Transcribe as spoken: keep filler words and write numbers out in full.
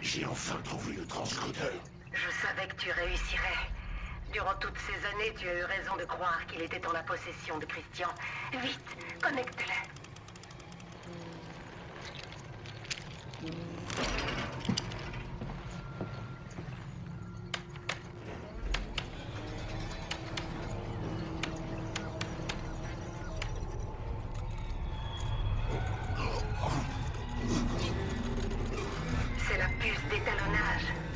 J'ai enfin trouvé le transcodeur. Je savais que tu réussirais. Durant toutes ces années, tu as eu raison de croire qu'il était en la possession de Christian. Vite, connecte-le. C'est la puce d'étalonnage.